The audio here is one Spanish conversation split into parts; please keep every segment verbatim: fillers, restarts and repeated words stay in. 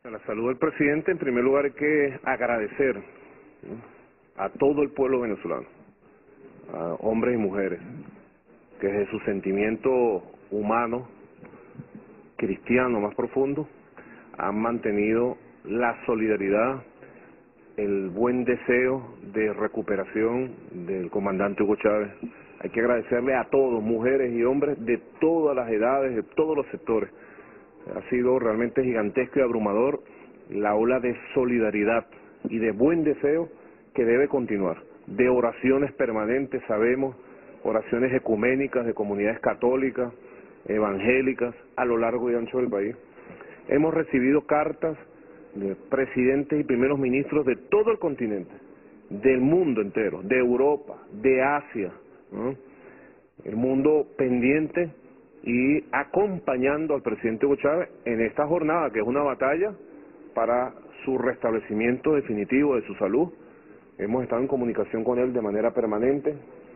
A la salud del presidente, en primer lugar hay que agradecer, ¿no?, a todo el pueblo venezolano, a hombres y mujeres, que desde su sentimiento humano, cristiano más profundo, han mantenido la solidaridad, el buen deseo de recuperación del comandante Hugo Chávez. Hay que agradecerle a todos, mujeres y hombres de todas las edades, de todos los sectores. Ha sido realmente gigantesco y abrumador la ola de solidaridad y de buen deseo que debe continuar, de oraciones permanentes, sabemos, oraciones ecuménicas de comunidades católicas, evangélicas, a lo largo y ancho del país. Hemos recibido cartas de presidentes y primeros ministros de todo el continente, del mundo entero, de Europa, de Asia, ¿no?, el mundo pendiente y acompañando al presidente Hugo Chávez en esta jornada, que es una batalla para su restablecimiento definitivo de su salud. Hemos estado en comunicación con él de manera permanente,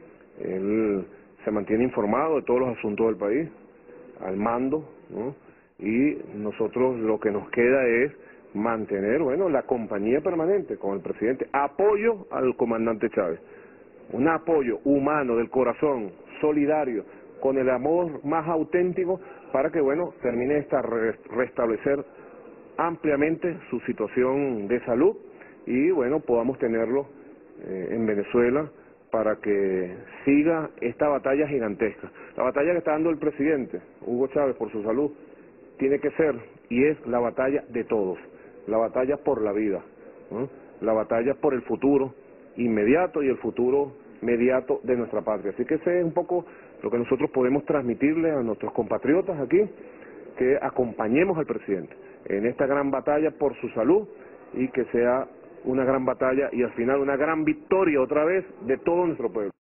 él se mantiene informado de todos los asuntos del país, al mando, ¿no?, y nosotros lo que nos queda es mantener, bueno, la compañía permanente con el presidente, apoyo al comandante Chávez, un apoyo humano del corazón, solidario, con el amor más auténtico, para que, bueno, termine esta re restablecer ampliamente su situación de salud y, bueno, podamos tenerlo eh, en Venezuela para que siga esta batalla gigantesca. La batalla que está dando el presidente Hugo Chávez por su salud tiene que ser y es la batalla de todos, la batalla por la vida, ¿no?, la batalla por el futuro inmediato y el futuro mediato de nuestra patria. Así que ese es un poco lo que nosotros podemos transmitirle a nuestros compatriotas aquí, que acompañemos al presidente en esta gran batalla por su salud y que sea una gran batalla y al final una gran victoria otra vez de todo nuestro pueblo.